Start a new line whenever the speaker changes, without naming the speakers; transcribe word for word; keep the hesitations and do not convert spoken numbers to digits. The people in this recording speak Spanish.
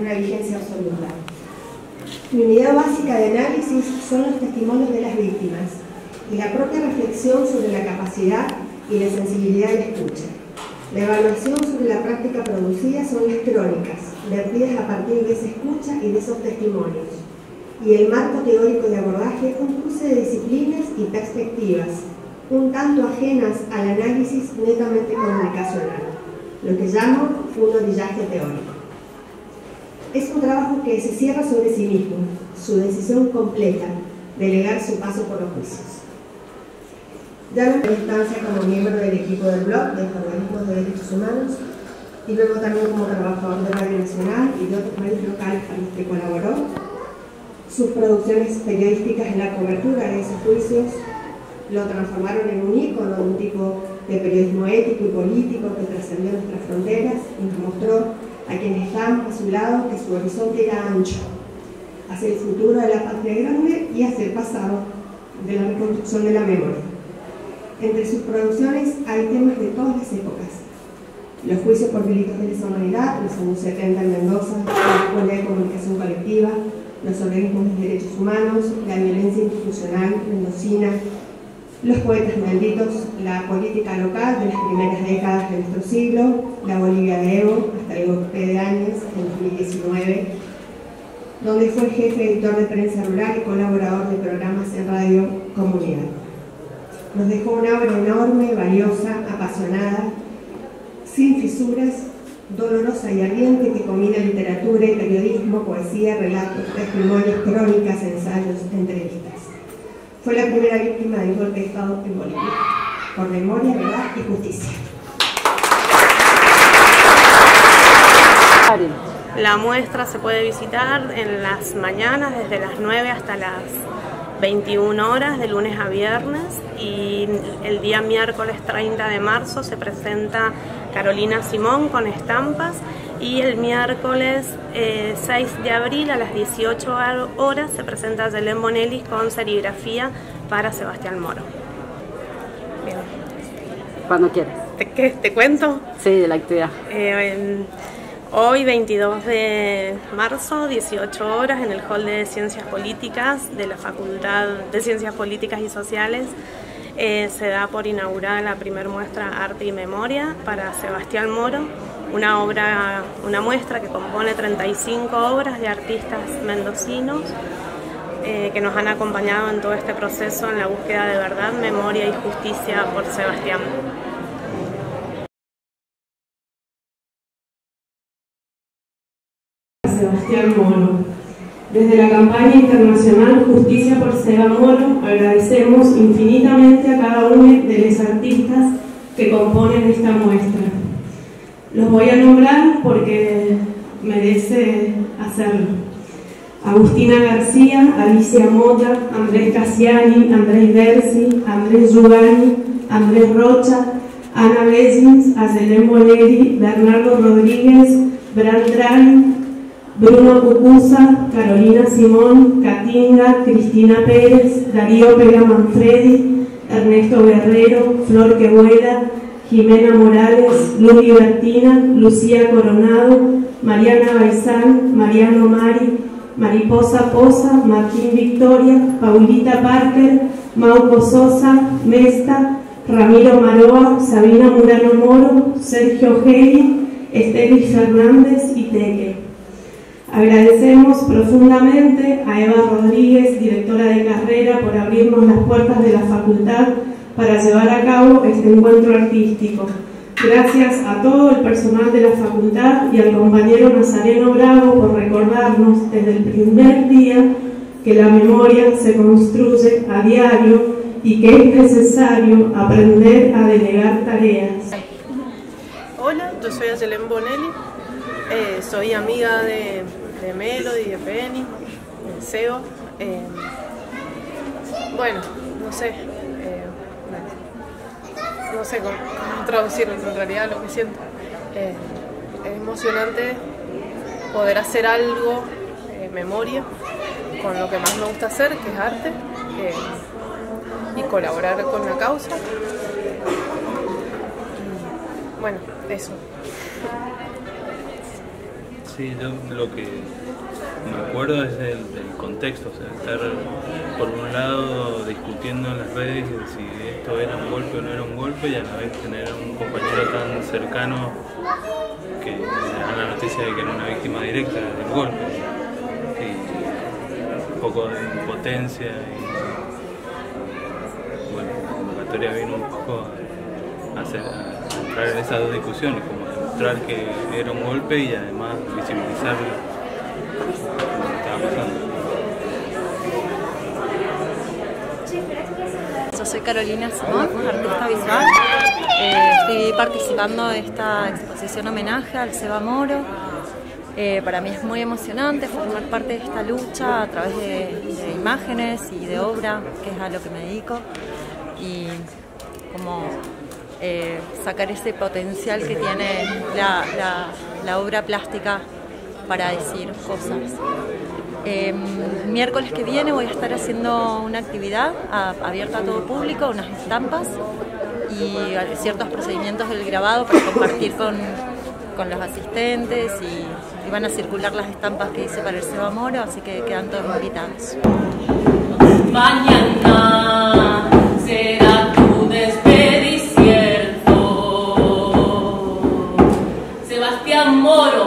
una vigencia absoluta. Mi unidad básica de análisis son los testimonios de las víctimas y la propia reflexión sobre la capacidad y la sensibilidad de la escucha. La evaluación sobre la práctica producida son las crónicas, vertidas a partir de esa escucha y de esos testimonios. Y el marco teórico de abordaje, un cruce de disciplinas y perspectivas, un tanto ajenas al análisis netamente comunicacional, lo que llamo un orillaje teórico. Es un trabajo que se cierra sobre sí mismo, su decisión completa, delegar su paso por los juicios. Ya en primera instancia como miembro del equipo del blog de Organismos de Derechos Humanos y luego también como trabajador de Radio Nacional y de otros medios locales a los que colaboró, sus producciones periodísticas en la cobertura de esos juicios lo transformaron en un ícono de un tipo de periodismo ético y político que trascendió nuestras fronteras y nos mostró a quienes estaban a su lado que su horizonte era ancho, hacia el futuro de la patria grande y hacia el pasado de la reconstrucción de la memoria. Entre sus producciones hay temas de todas las épocas: los juicios por delitos de lesa humanidad, los años setenta en Mendoza, la Escuela de Comunicación Colectiva, los organismos de derechos humanos, la violencia institucional mendocina, los poetas malditos, la política local de las primeras décadas de nuestro siglo, la Bolivia de Evo, hasta el golpe de Áñez en dos mil diecinueve, donde fue jefe editor de prensa rural y colaborador de programas en Radio Comunidad. Nos dejó una obra enorme, valiosa, apasionada, sin fisuras, dolorosa y ardiente, que combina literatura y periodismo, poesía, relatos, testimonios, crónicas, ensayos, entrevistas. Fue la primera víctima del golpe de Estado en Bolivia, por memoria, verdad y justicia.
La muestra se puede visitar en las mañanas desde las nueve hasta las veintiuna horas, de lunes a viernes, y el día miércoles treinta de marzo se presenta Carolina Simón con estampas, y el miércoles eh, seis de abril a las dieciocho horas se presenta Yelén Bonelli con serigrafía para Sebastián Moro. Bien.
Cuando quieras.
¿Te, qué, ¿Te cuento?
Sí, de la actividad.
Eh, Hoy, veintidós de marzo, dieciocho horas, en el Hall de Ciencias Políticas de la Facultad de Ciencias Políticas y Sociales, eh, se da por inaugurada la primera muestra Arte y Memoria para Sebastián Moro, una obra, una muestra que compone treinta y cinco obras de artistas mendocinos eh, que nos han acompañado en todo este proceso en la búsqueda de verdad, memoria y justicia por Sebastián.
Sebastián Moro. Desde la campaña internacional Justicia por Seba Moro, agradecemos infinitamente a cada uno de los artistas que componen esta muestra. Los voy a nombrar porque merece hacerlo. Agustina García, Alicia Mota, Andrés Cassiani, Andrés Dersi, Andrés Giugani, Andrés Rocha, Ana Bellins, Yelén Bonelli, Bernardo Rodríguez, Brandran, Bruno Cucuza, Carolina Simón, Catinga, Cristina Pérez, Darío Pega Manfredi, Ernesto Guerrero, Flor Quebuela, Jimena Morales, Luli Bertina, Lucía Coronado, Mariana Baizán, Mariano Mari, Mariposa Poza, Martín Victoria, Paulita Parker, Mauco Sosa, Mesta, Ramiro Maroa, Sabina Murano Moro, Sergio Geli, Estelis Fernández y Teque. Agradecemos profundamente a Eva Rodríguez, directora de carrera, por abrirnos las puertas de la facultad para llevar a cabo este encuentro artístico. Gracias a todo el personal de la facultad y al compañero Nazareno Bravo por recordarnos desde el primer día que la memoria se construye a diario y que es necesario aprender a delegar tareas.
Hola, yo soy Yelén Bonelli, eh, soy amiga de, de Melody, de Penny, de Seo. Eh, bueno, no sé, eh, no sé cómo, cómo traducirlo en realidad lo que siento. Eh, es emocionante poder hacer algo, eh, memoria, con lo que más me gusta hacer, que es arte, eh, y colaborar con la causa. Y, bueno, eso.
Sí, yo lo que me acuerdo es del, del contexto, o sea, estar por un lado discutiendo en las redes si esto era un golpe o no era un golpe, y a la vez tener un compañero tan cercano que le dan la noticia de que era una víctima directa del golpe, y un poco de impotencia, y bueno, la convocatoria vino un poco a, hacer, a entrar en esas dos discusiones, como demostrar que era un golpe y además visibilizar lo que estaba pasando.
Yo soy Carolina Simón, artista visual. Eh, estoy participando de esta exposición homenaje al Seba Moro. Eh, para mí es muy emocionante formar parte de esta lucha a través de, de imágenes y de obra, que es a lo que me dedico, y como eh, sacar ese potencial que tiene la, la, la obra plástica para decir cosas. Eh, miércoles que viene voy a estar haciendo una actividad a, abierta a todo público, unas estampas y ciertos procedimientos del grabado para compartir con, con los asistentes, y, y van a circular las estampas que hice para el Seba Moro, así que quedan todos invitados.
Mañana será tu despedicierto, Sebastián Moro.